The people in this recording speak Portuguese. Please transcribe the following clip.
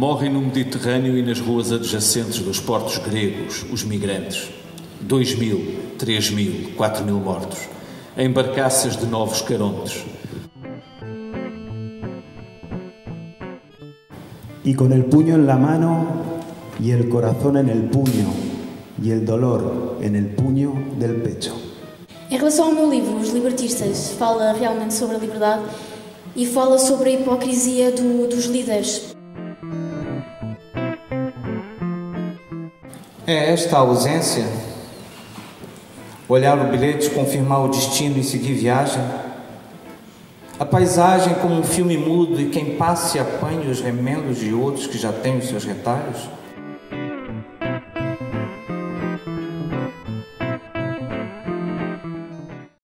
Morrem no Mediterrâneo e nas ruas adjacentes dos portos gregos, os migrantes. 2.000, 3.000, 4.000 mortos. Em barcaças de novos Carontes. Y con el puño en la mano y el corazón en el puño y el dolor en el puño del pecho. Em relação ao meu livro, Os Libertistas, fala realmente sobre a liberdade e fala sobre a hipocrisia dos líderes. É esta a ausência? Olhar o bilhete, confirmar o destino e seguir viagem? A paisagem como um filme mudo e quem passe apanhe os remendos de outros que já têm os seus retalhos?